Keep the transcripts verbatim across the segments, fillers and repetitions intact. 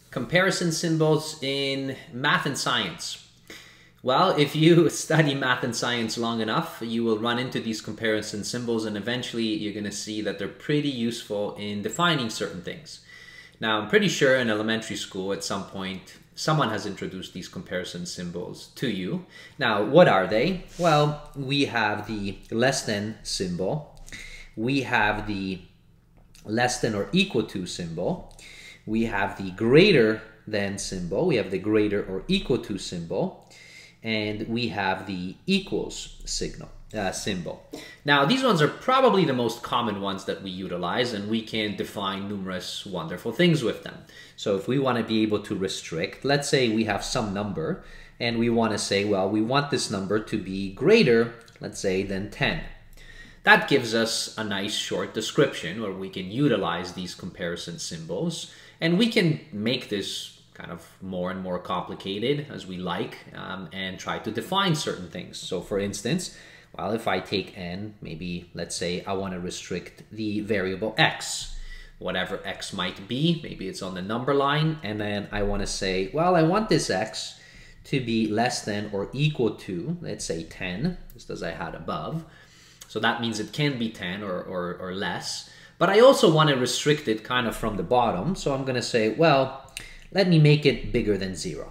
Comparison symbols in math and science. Well, if you study math and science long enough, you will run into these comparison symbols, and eventually you're going to see that they're pretty useful in defining certain things. Now, I'm pretty sure in elementary school at some point, someone has introduced these comparison symbols to you. Now, what are they? Well, we have the less than symbol. We have the less than or equal to symbol. We have the greater than symbol. We have the greater or equal to symbol. And we have the equals signal, uh, symbol. Now, these ones are probably the most common ones that we utilize, and we can define numerous wonderful things with them. So if we want to be able to restrict, let's say we have some number, and we want to say, well, we want this number to be greater, let's say, than ten. That gives us a nice short description where we can utilize these comparison symbols, and we can make this kind of more and more complicated as we like, um, and try to define certain things. So for instance, well, if I take n, maybe let's say I want to restrict the variable x, whatever x might be, maybe it's on the number line, and then I want to say, well, I want this x to be less than or equal to, let's say ten, just as I had above. So that means it can be ten or, or, or less, but I also want to restrict it kind of from the bottom. So I'm going to say, well, let me make it bigger than zero.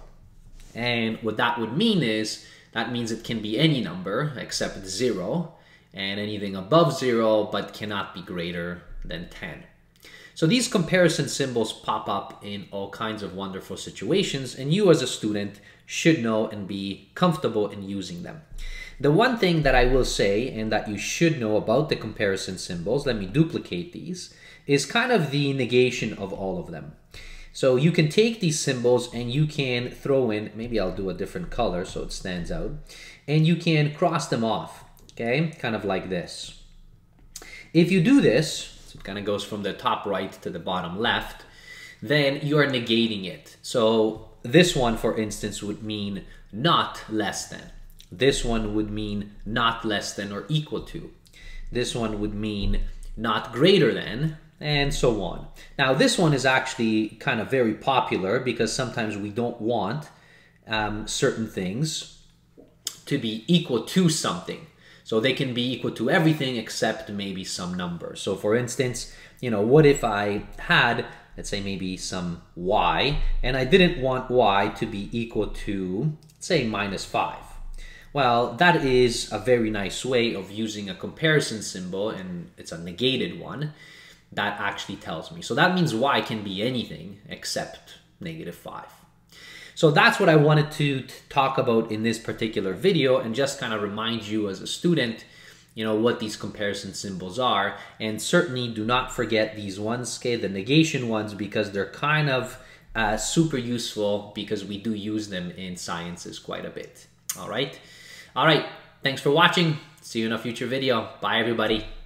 And what that would mean is, that means it can be any number except zero, and anything above zero, but cannot be greater than ten. So these comparison symbols pop up in all kinds of wonderful situations, and you as a student should know and be comfortable in using them. The one thing that I will say, and that you should know about the comparison symbols, let me duplicate these, is kind of the negation of all of them. So you can take these symbols and you can throw in, maybe I'll do a different color so it stands out, and you can cross them off, okay? Kind of like this. If you do this, so it kind of goes from the top right to the bottom left, then you are negating it. So this one, for instance, would mean not less than. This one would mean not less than or equal to. This one would mean not greater than, and so on. Now, this one is actually kind of very popular because sometimes we don't want um, certain things to be equal to something. So they can be equal to everything except maybe some number. So for instance, you know, what if I had, let's say maybe some y, and I didn't want y to be equal to, say, minus five. Well, that is a very nice way of using a comparison symbol, and it's a negated one, that actually tells me. So that means y can be anything except negative five. So that's what I wanted to talk about in this particular video, and just kind of remind you as a student, you know, what these comparison symbols are. And certainly do not forget these ones, okay, the negation ones, because they're kind of uh, super useful because we do use them in sciences quite a bit. All right. All right. Thanks for watching. See you in a future video. Bye, everybody.